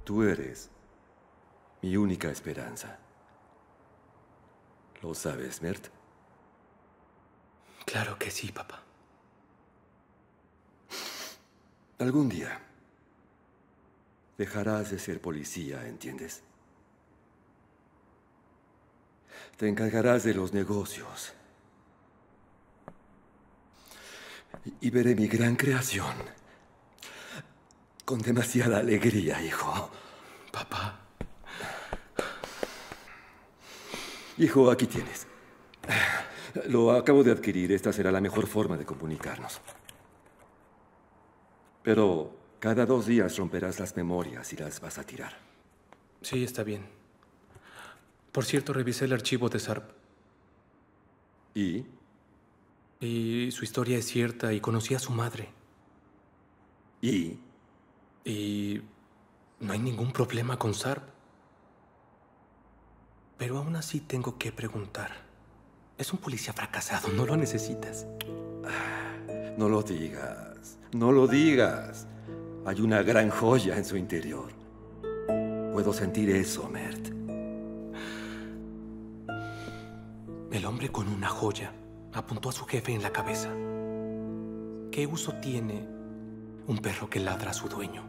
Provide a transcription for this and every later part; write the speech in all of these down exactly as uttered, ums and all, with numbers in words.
Tú eres mi única esperanza. ¿Lo sabes, Mert? Claro que sí, papá. Algún día dejarás de ser policía, ¿entiendes? Te encargarás de los negocios. Y veré mi gran creación con demasiada alegría, hijo. Papá. Hijo, aquí tienes. Lo acabo de adquirir. Esta será la mejor forma de comunicarnos. Pero cada dos días romperás las memorias y las vas a tirar. Sí, está bien. Por cierto, revisé el archivo de Sarp. ¿Y? Y su historia es cierta y conocí a su madre. ¿Y? Y no hay ningún problema con Sarp. Pero aún así tengo que preguntar. Es un policía fracasado, no lo necesitas. No lo digas, no lo digas. Hay una gran joya en su interior. Puedo sentir eso, Mert. El hombre con una joya apuntó a su jefe en la cabeza. ¿Qué uso tiene un perro que ladra a su dueño?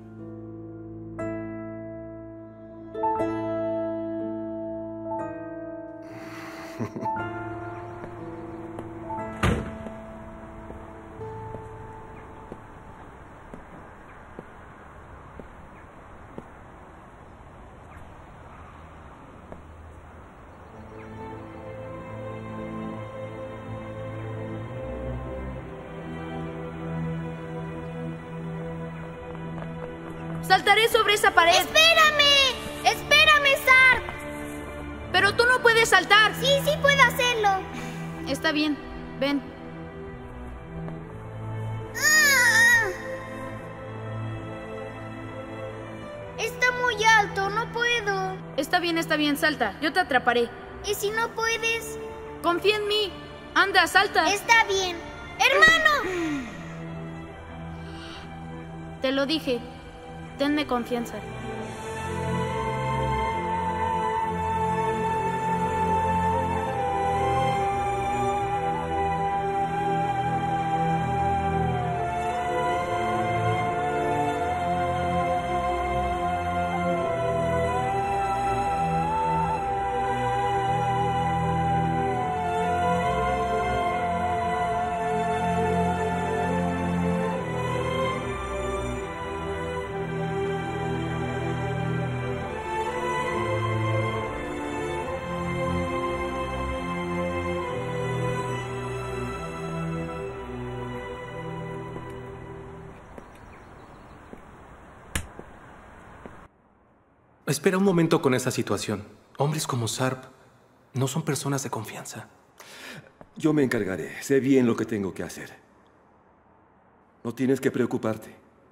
¡Saltaré sobre esa pared! ¡Espérame! ¡Espérame, Sarp! ¡Pero tú no puedes saltar! Sí, sí puedo hacerlo. Está bien, ven. ¡Ah! Está muy alto, no puedo. Está bien, está bien, salta. Yo te atraparé. ¿Y si no puedes? Confía en mí. Anda, salta. Está bien. ¡Hermano! Te lo dije. Tenme confianza. Espera un momento con esa situación. Hombres como Sarp no son personas de confianza. Yo me encargaré. Sé bien lo que tengo que hacer. No tienes que preocuparte.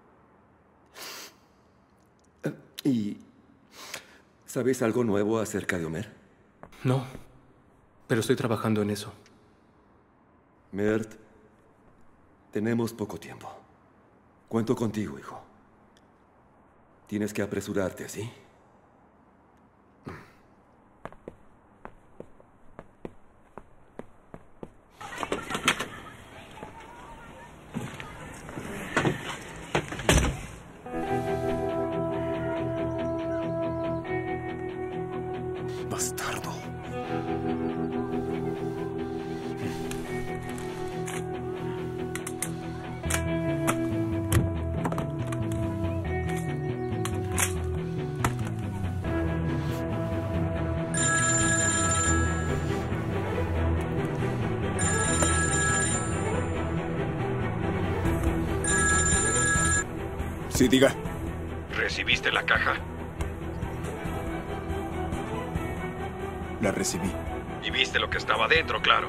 ¿Y sabes algo nuevo acerca de Homer? No, pero estoy trabajando en eso. Mert, tenemos poco tiempo. Cuento contigo, hijo. Tienes que apresurarte, ¿sí? Bastardo. Sí, diga. ¿Recibiste la caja? La recibí. Y viste lo que estaba dentro, claro.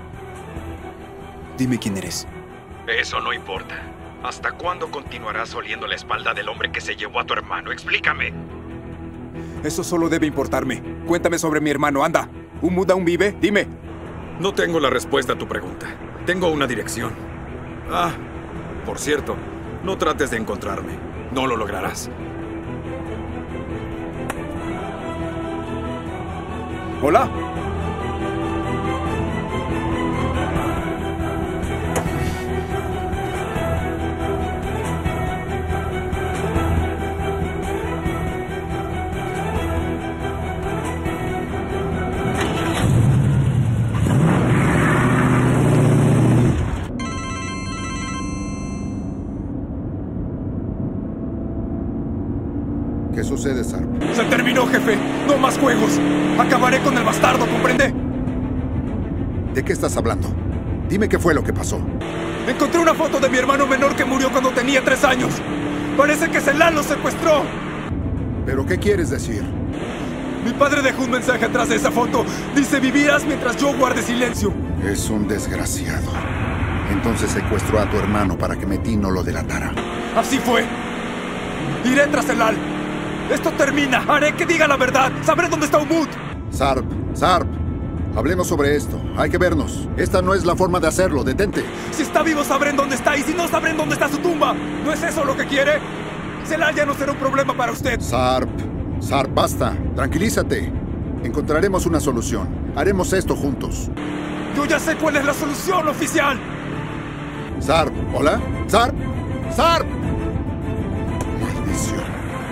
Dime quién eres. Eso no importa. ¿Hasta cuándo continuarás oliendo la espalda del hombre que se llevó a tu hermano? Explícame. Eso solo debe importarme. Cuéntame sobre mi hermano, anda. ¿Un Mood aún vive? Dime. No tengo la respuesta a tu pregunta. Tengo una dirección. Ah, por cierto, no trates de encontrarme. No lo lograrás. ¿Hola? ¿Qué sucede, Sarp? ¡Se terminó, jefe! ¡No más juegos! ¡Acabaré con el bastardo, comprende! ¿De qué estás hablando? Dime qué fue lo que pasó. Encontré una foto de mi hermano menor que murió cuando tenía tres años. Parece que Celal lo secuestró. ¿Pero qué quieres decir? Mi padre dejó un mensaje atrás de esa foto. Dice, vivirás mientras yo guarde silencio. Es un desgraciado. Entonces secuestró a tu hermano para que Metin no lo delatara. Así fue. Iré tras Celal. Esto termina. Haré que diga la verdad. Sabré dónde está Umut. Sarp, Sarp. Hablemos sobre esto. Hay que vernos. Esta no es la forma de hacerlo. Detente. Si está vivo, sabré dónde está. Y si no, sabré dónde está su tumba. ¿No es eso lo que quiere? Celal ya no será un problema para usted. Sarp, Sarp, basta. Tranquilízate. Encontraremos una solución. Haremos esto juntos. Yo ya sé cuál es la solución, oficial. Sarp, ¿hola? Sarp, Sarp. Maldición.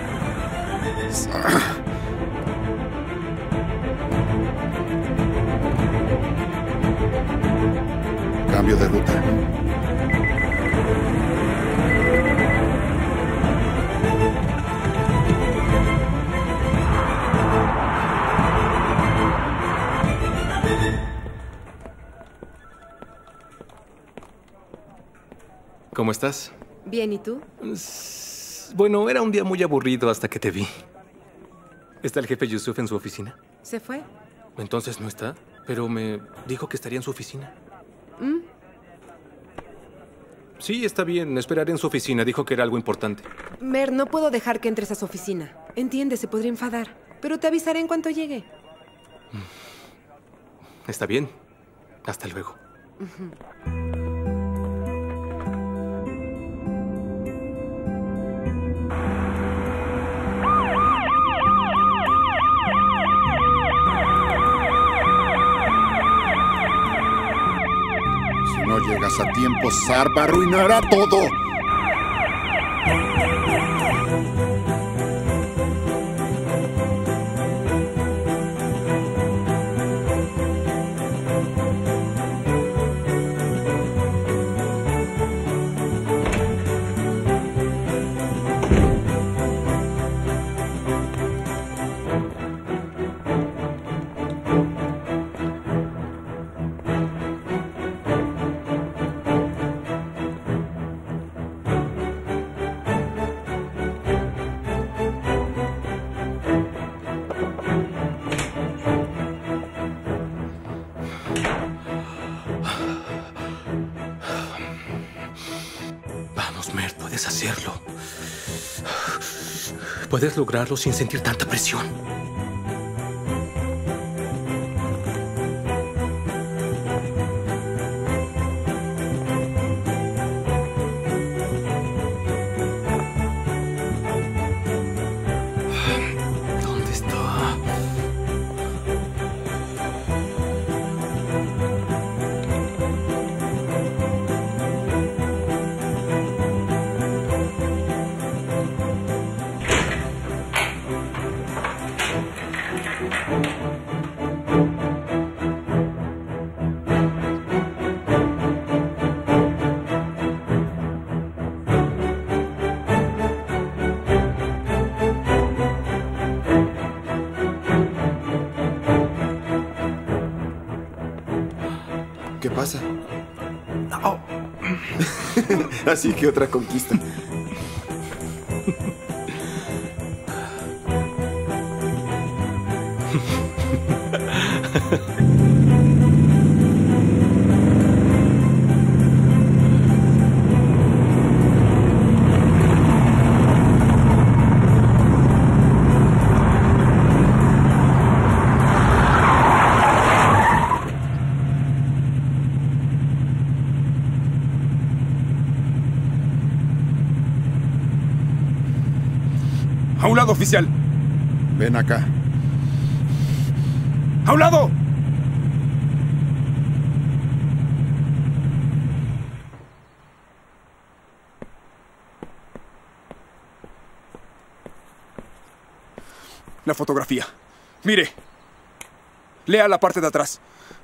Sarp. Cambio de ruta. ¿Cómo estás? Bien, ¿y tú? Bueno, era un día muy aburrido hasta que te vi. ¿Está el jefe Yusuf en su oficina? ¿Se fue? Entonces no está, pero me dijo que estaría en su oficina. ¿Mm? Sí, está bien, esperaré en su oficina. Dijo que era algo importante. Mer, no puedo dejar que entres a su oficina. Entiende, se podría enfadar. Pero te avisaré en cuanto llegue. Está bien. Hasta luego. Uh-huh. Si no llegas a tiempo, Sarp arruinará todo. Puedes hacerlo. Puedes lograrlo sin sentir tanta presión. ¿Dónde está? ¿Qué pasa? Oh. Así que otra conquista. A un lado, oficial. Ven acá. ¡A un lado! La fotografía. Mire. Lea la parte de atrás.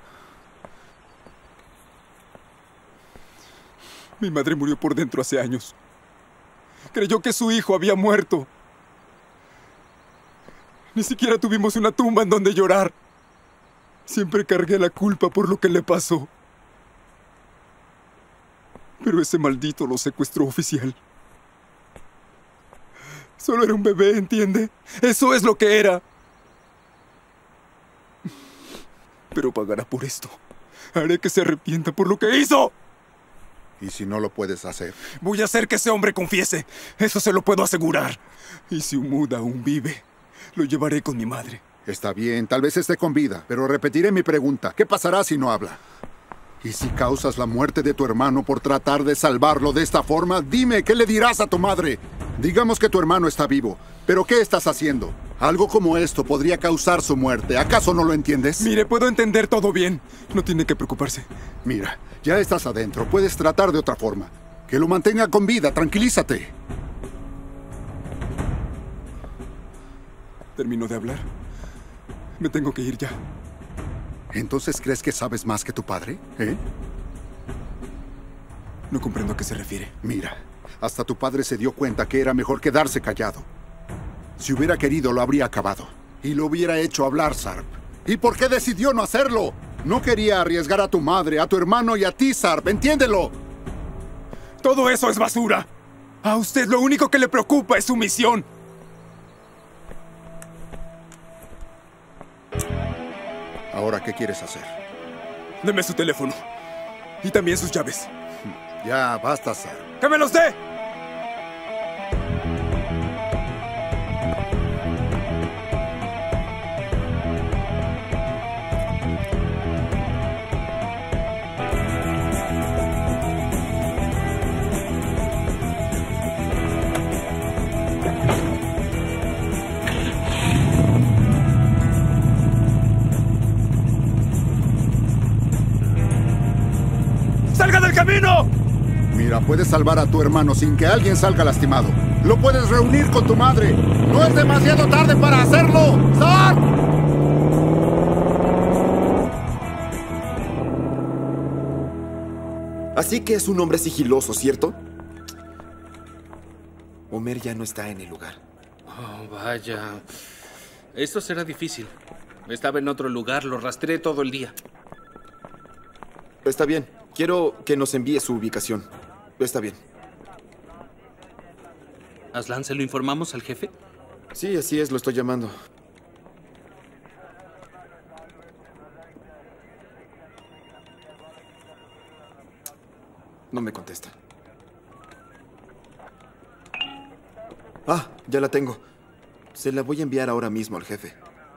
Mi madre murió por dentro hace años. Creyó que su hijo había muerto. Ni siquiera tuvimos una tumba en donde llorar. Siempre cargué la culpa por lo que le pasó. Pero ese maldito lo secuestró oficial. Solo era un bebé, ¿entiende? Eso es lo que era. Pero pagará por esto. Haré que se arrepienta por lo que hizo. ¿Y si no lo puedes hacer? Voy a hacer que ese hombre confiese. Eso se lo puedo asegurar. Y si Umud aún vive, lo llevaré con mi madre. Está bien, tal vez esté con vida, pero repetiré mi pregunta. ¿Qué pasará si no habla? ¿Y si causas la muerte de tu hermano por tratar de salvarlo de esta forma? Dime, ¿qué le dirás a tu madre? Digamos que tu hermano está vivo, pero ¿qué estás haciendo? Algo como esto podría causar su muerte. ¿Acaso no lo entiendes? Mire, puedo entender todo bien. No tiene que preocuparse. Mira, ya estás adentro. Puedes tratar de otra forma. Que lo mantenga con vida. Tranquilízate. ¿Terminó de hablar? Me tengo que ir ya. ¿Entonces crees que sabes más que tu padre? ¿Eh? No comprendo a qué se refiere. Mira, hasta tu padre se dio cuenta que era mejor quedarse callado. Si hubiera querido, lo habría acabado. Y lo hubiera hecho hablar, Sarp. ¿Y por qué decidió no hacerlo? No quería arriesgar a tu madre, a tu hermano y a ti, Sarp. ¡Entiéndelo! Todo eso es basura. A usted lo único que le preocupa es su misión. Ahora, ¿qué quieres hacer? Deme su teléfono. Y también sus llaves. Ya, basta, Sarp. ¡Que me los dé! ¡Salga del camino! Mira, puedes salvar a tu hermano sin que alguien salga lastimado. Lo puedes reunir con tu madre. ¡No es demasiado tarde para hacerlo! ¡Sarp! Así que es un hombre sigiloso, ¿cierto? Omer ya no está en el lugar. Oh, vaya. Esto será difícil. Estaba en otro lugar, lo rastreé todo el día. Está bien. Quiero que nos envíe su ubicación. Está bien. ¿Aslan, se lo informamos al jefe? Sí, así es, lo estoy llamando. No me contesta. Ah, ya la tengo. Se la voy a enviar ahora mismo al jefe.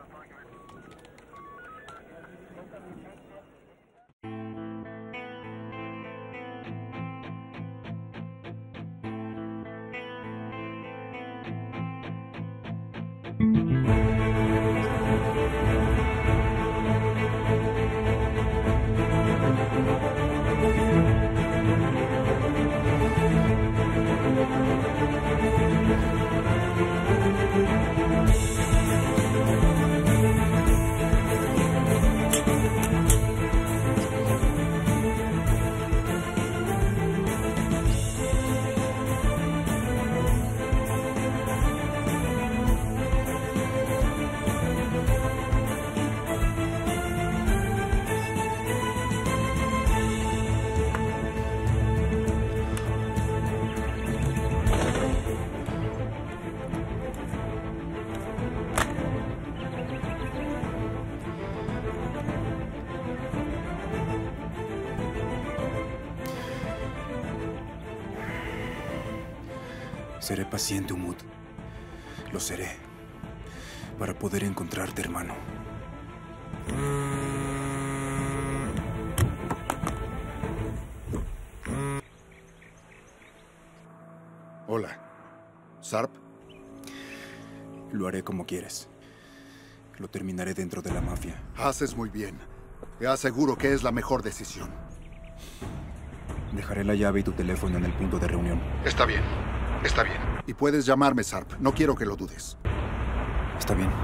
Seré paciente, Umud. Lo seré. Para poder encontrarte, hermano. Hola. ¿Sarp? Lo haré como quieres. Lo terminaré dentro de la mafia. Haces muy bien. Te aseguro que es la mejor decisión. Dejaré la llave y tu teléfono en el punto de reunión. Está bien. Está bien. Y puedes llamarme, Sarp. No quiero que lo dudes. Está bien.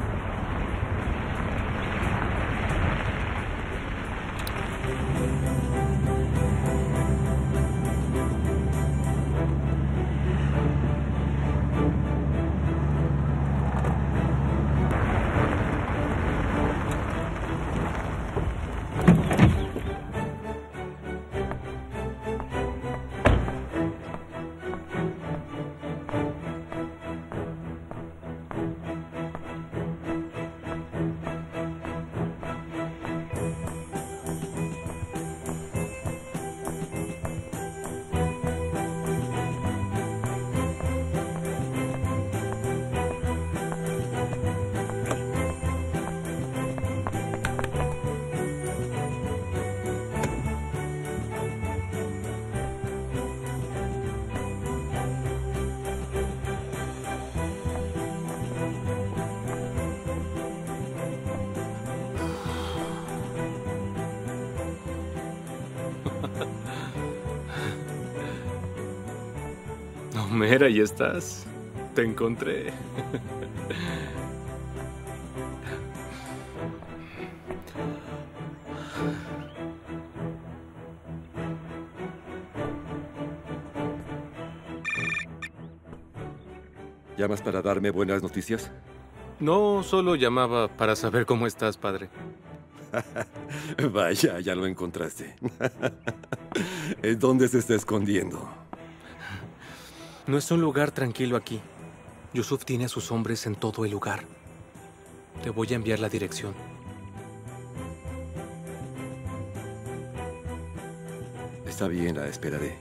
Homera, ¿ya estás? Te encontré. ¿Llamas para darme buenas noticias? No, solo llamaba para saber cómo estás, padre. Vaya, ya lo encontraste. ¿Dónde se está escondiendo? No es un lugar tranquilo aquí. Yusuf tiene a sus hombres en todo el lugar. Te voy a enviar la dirección. Está bien, la esperaré.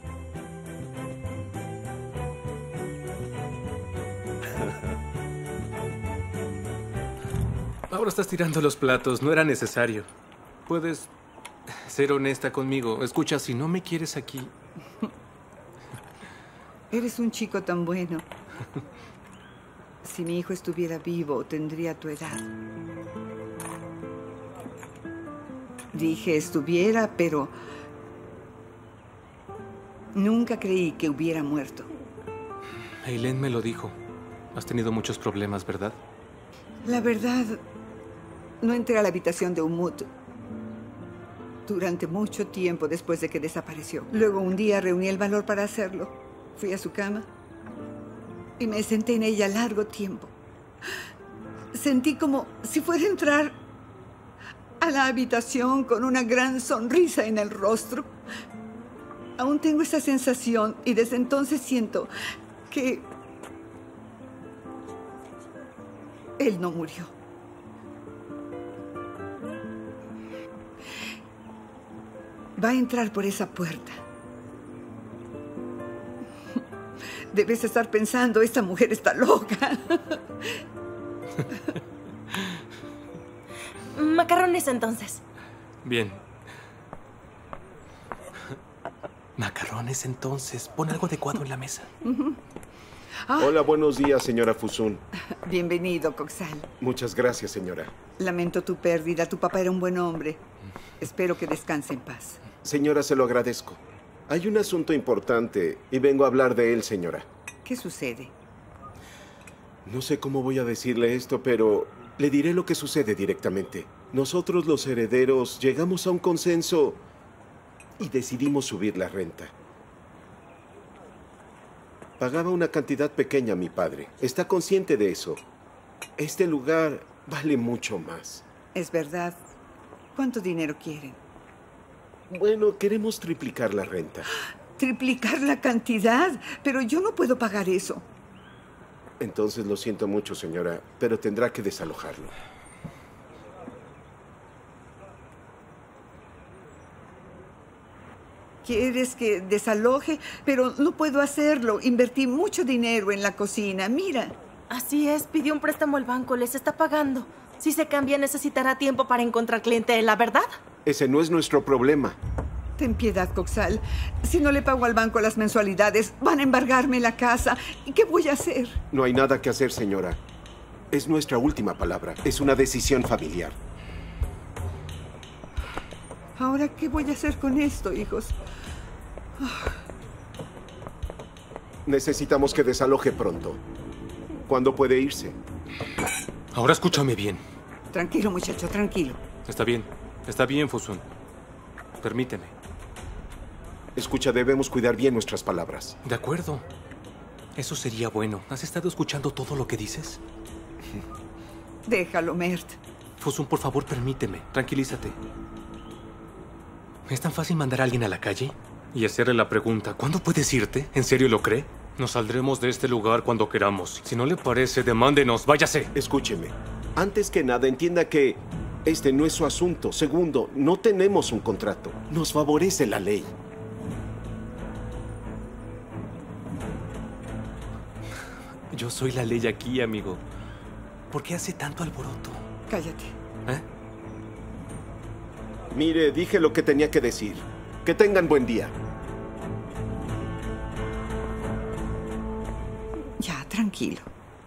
Ahora estás tirando los platos. No era necesario. Puedes ser honesta conmigo. Escucha, si no me quieres aquí... Eres un chico tan bueno. Si mi hijo estuviera vivo, tendría tu edad. Dije estuviera, pero nunca creí que hubiera muerto. Eileen me lo dijo. Has tenido muchos problemas, ¿verdad? La verdad, no entré a la habitación de Umut durante mucho tiempo después de que desapareció. Luego un día reuní el valor para hacerlo. Fui a su cama y me senté en ella largo tiempo. Sentí como si fuera a entrar a la habitación con una gran sonrisa en el rostro. Aún tengo esa sensación y desde entonces siento que él no murió. Va a entrar por esa puerta. Debes estar pensando, esta mujer está loca. Macarrones, entonces. Bien. Macarrones, entonces. Pon algo adecuado en la mesa. Uh-huh. Ah. Hola, buenos días, señora Fusun. Bienvenido, Coxal. Muchas gracias, señora. Lamento tu pérdida. Tu papá era un buen hombre. Espero que descanse en paz. Señora, se lo agradezco. Hay un asunto importante y vengo a hablar de él, señora. ¿Qué sucede? No sé cómo voy a decirle esto, pero le diré lo que sucede directamente. Nosotros, los herederos, llegamos a un consenso y decidimos subir la renta. Pagaba una cantidad pequeña a mi padre. Está consciente de eso. Este lugar vale mucho más. Es verdad. ¿Cuánto dinero quieren? Bueno, queremos triplicar la renta. ¿Triplicar la cantidad? Pero yo no puedo pagar eso. Entonces lo siento mucho, señora, pero tendrá que desalojarlo. ¿Quieres que desaloje? Pero no puedo hacerlo. Invertí mucho dinero en la cocina. Mira. Así es, pidió un préstamo al banco. Les está pagando. Si se cambia, necesitará tiempo para encontrar clientela, ¿verdad? Ese no es nuestro problema. Ten piedad, Coxal. Si no le pago al banco las mensualidades, van a embargarme la casa. ¿Y qué voy a hacer? No hay nada que hacer, señora. Es nuestra última palabra. Es una decisión familiar. ¿Ahora qué voy a hacer con esto, hijos? Ah. Necesitamos que desaloje pronto. ¿Cuándo puede irse? Ahora escúchame bien. Tranquilo, muchacho, tranquilo. Está bien. Está bien, Fusun. Permíteme. Escucha, debemos cuidar bien nuestras palabras. De acuerdo. Eso sería bueno. ¿Has estado escuchando todo lo que dices? Déjalo, Mert. Fusun, por favor, permíteme. Tranquilízate. ¿Es tan fácil mandar a alguien a la calle? Y hacerle la pregunta, ¿cuándo puedes irte? ¿En serio lo cree? Nos saldremos de este lugar cuando queramos. Si no le parece, demándenos. Váyase. Escúcheme. Antes que nada, entienda que este no es su asunto. Segundo, no tenemos un contrato. Nos favorece la ley. Yo soy la ley aquí, amigo. ¿Por qué hace tanto alboroto? Cállate. ¿Eh? Mire, dije lo que tenía que decir. Que tengan buen día. Ya, tranquilo.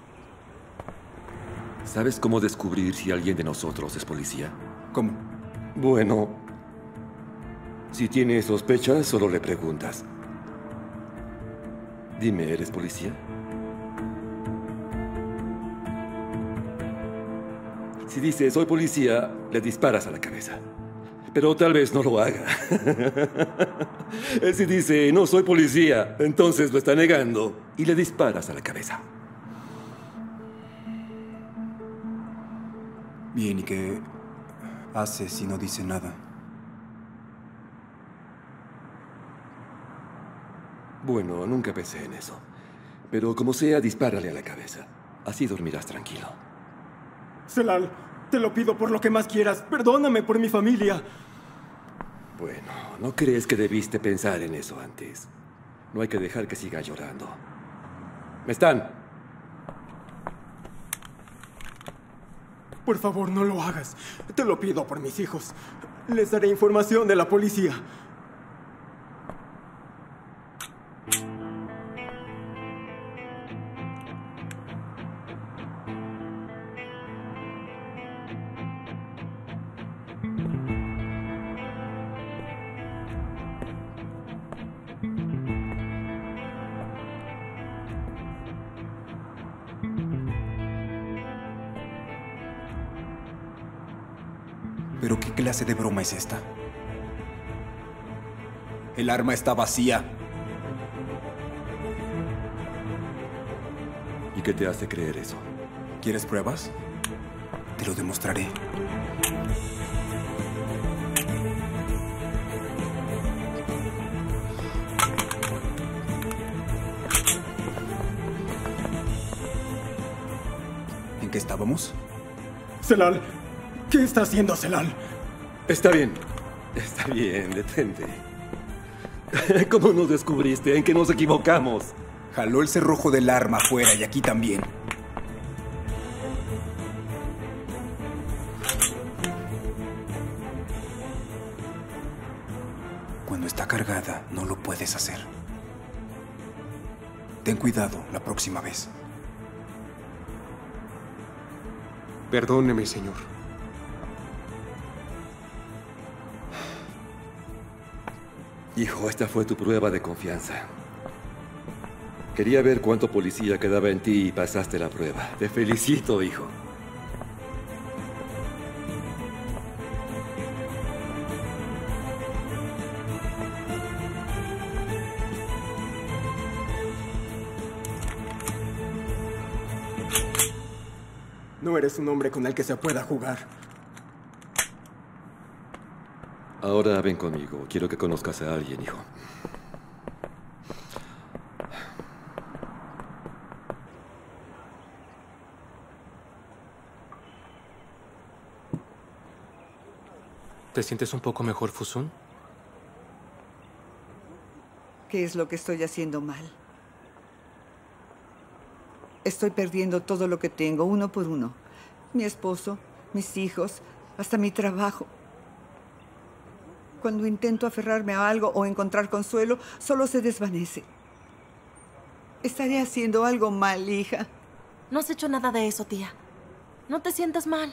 ¿Sabes cómo descubrir si alguien de nosotros es policía? ¿Cómo? Bueno, si tienes sospechas, solo le preguntas. Dime, ¿eres policía? Si dice, soy policía, le disparas a la cabeza. Pero tal vez no lo haga. Si dice, no soy policía, entonces lo está negando y le disparas a la cabeza. Bien, ¿y qué hace si no dice nada? Bueno, nunca pensé en eso. Pero como sea, dispárale a la cabeza. Así dormirás tranquilo. Celal, te lo pido por lo que más quieras. Perdóname por mi familia. Bueno, ¿no crees que debiste pensar en eso antes? No hay que dejar que siga llorando. ¿Están? Por favor, no lo hagas. Te lo pido por mis hijos. Les daré información de la policía. ¿Pero qué clase de broma es esta? El arma está vacía. ¿Y qué te hace creer eso? ¿Quieres pruebas? Te lo demostraré. ¿En qué estábamos? Celal, ¿qué está haciendo Celal? Está bien. Está bien, detente. ¿Cómo nos descubriste? ¿En qué nos equivocamos? Jaló el cerrojo del arma afuera y aquí también. Cuando está cargada, no lo puedes hacer. Ten cuidado la próxima vez. Perdóneme, señor. Hijo, esta fue tu prueba de confianza. Quería ver cuánto policía quedaba en ti y pasaste la prueba. Te felicito, hijo. No eres un hombre con el que se pueda jugar. Ahora ven conmigo. Quiero que conozcas a alguien, hijo. ¿Te sientes un poco mejor, Fusun? ¿Qué es lo que estoy haciendo mal? Estoy perdiendo todo lo que tengo, uno por uno. Mi esposo, mis hijos, hasta mi trabajo. Cuando intento aferrarme a algo o encontrar consuelo, solo se desvanece. Estaré haciendo algo mal, hija. No has hecho nada de eso, tía. No te sientas mal.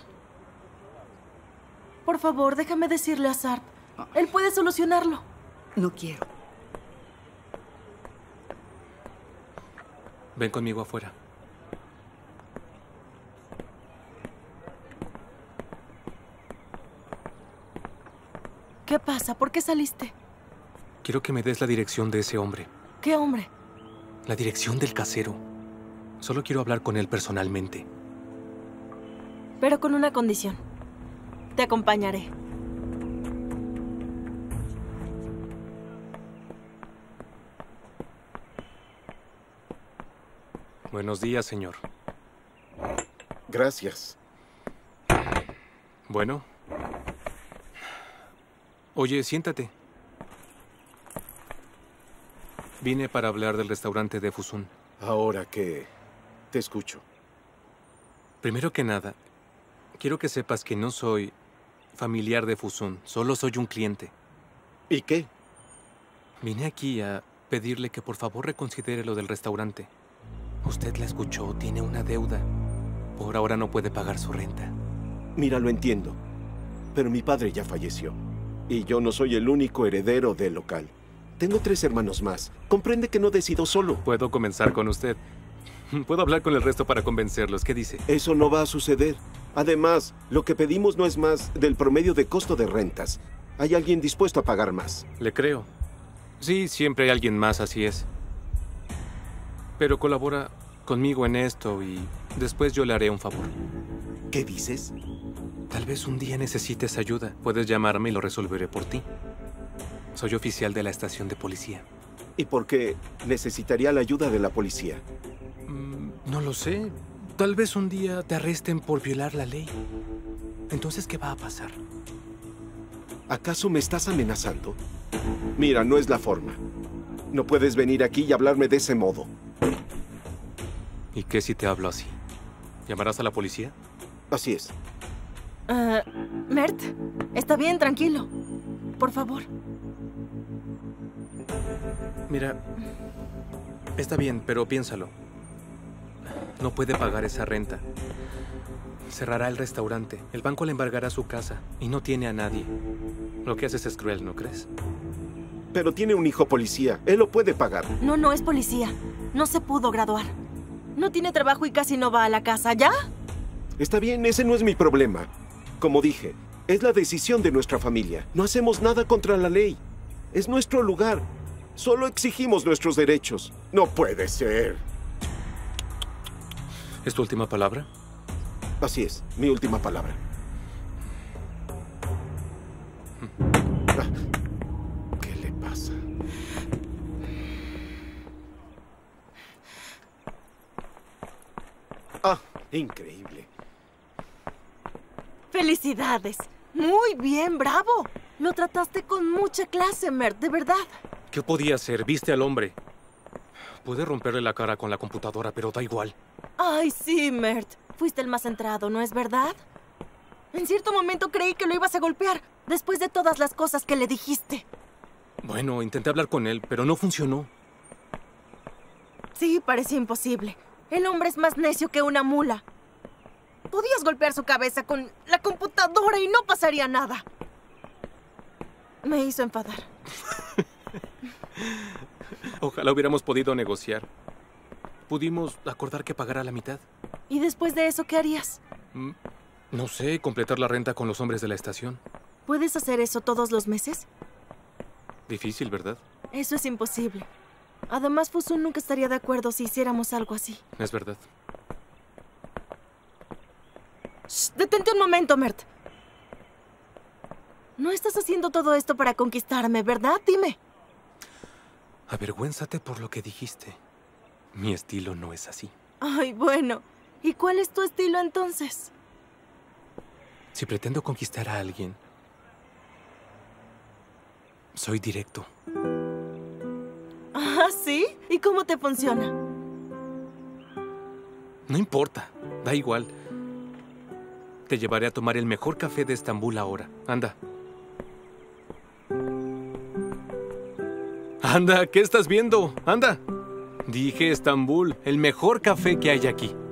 Por favor, déjame decirle a Sarp. Él puede solucionarlo. No quiero. Ven conmigo afuera. ¿Qué pasa? ¿Por qué saliste? Quiero que me des la dirección de ese hombre. ¿Qué hombre? La dirección del casero. Solo quiero hablar con él personalmente. Pero con una condición. Te acompañaré. Buenos días, señor. Gracias. Bueno. Oye, siéntate. Vine para hablar del restaurante de Fusun. Ahora que te escucho. Primero que nada, quiero que sepas que no soy familiar de Fusun. Solo soy un cliente. ¿Y qué? Vine aquí a pedirle que por favor reconsidere lo del restaurante. Usted la escuchó, tiene una deuda. Por ahora no puede pagar su renta. Mira, lo entiendo. Pero mi padre ya falleció. Y yo no soy el único heredero del local. Tengo tres hermanos más. Comprende que no decido solo. Puedo comenzar con usted. Puedo hablar con el resto para convencerlos. ¿Qué dice? Eso no va a suceder. Además, lo que pedimos no es más del promedio de costo de rentas. ¿Hay alguien dispuesto a pagar más? Le creo. Sí, siempre hay alguien más, así es. Pero colabora conmigo en esto y después yo le haré un favor. ¿Qué dices? Tal vez un día necesites ayuda. Puedes llamarme y lo resolveré por ti. Soy oficial de la estación de policía. ¿Y por qué necesitaría la ayuda de la policía? Mm, no lo sé. Tal vez un día te arresten por violar la ley. Entonces, ¿qué va a pasar? ¿Acaso me estás amenazando? Mira, no es la forma. No puedes venir aquí y hablarme de ese modo. ¿Y qué si te hablo así? ¿Llamarás a la policía? Así es. Uh, Mert, está bien, tranquilo. Por favor. Mira, está bien, pero piénsalo. No puede pagar esa renta. Cerrará el restaurante. El banco le embargará su casa y no tiene a nadie. Lo que haces es cruel, ¿no crees? Pero tiene un hijo policía. Él lo puede pagar. No, no es policía. No se pudo graduar. No tiene trabajo y casi no va a la casa. ¿Ya? Está bien, ese no es mi problema. Como dije, es la decisión de nuestra familia. No hacemos nada contra la ley. Es nuestro lugar. Solo exigimos nuestros derechos. No puede ser. ¿Es tu última palabra? Así es, mi última palabra. ¿Qué le pasa? Ah, increíble. ¡Felicidades! Muy bien, bravo. Lo trataste con mucha clase, Mert, de verdad. ¿Qué podía hacer? Viste al hombre. Pude romperle la cara con la computadora, pero da igual. Ay, sí, Mert. Fuiste el más centrado, ¿no es verdad? En cierto momento creí que lo ibas a golpear, después de todas las cosas que le dijiste. Bueno, intenté hablar con él, pero no funcionó. Sí, parecía imposible. El hombre es más necio que una mula. Podías golpear su cabeza con la computadora y no pasaría nada. Me hizo enfadar. Ojalá hubiéramos podido negociar. Pudimos acordar que pagara la mitad. ¿Y después de eso qué harías? Mm, no sé, completar la renta con los hombres de la estación. ¿Puedes hacer eso todos los meses? Difícil, ¿verdad? Eso es imposible. Además, Fusun nunca estaría de acuerdo si hiciéramos algo así. Es verdad. Shh, detente un momento, Mert. No estás haciendo todo esto para conquistarme, ¿verdad? Dime. Avergüénzate por lo que dijiste. Mi estilo no es así. Ay, bueno. ¿Y cuál es tu estilo entonces? Si pretendo conquistar a alguien, soy directo. ¿Ah, sí? ¿Y cómo te funciona? No importa, da igual. Te llevaré a tomar el mejor café de Estambul ahora. Anda. Anda, ¿qué estás viendo? Anda. Dije Estambul, el mejor café que hay aquí.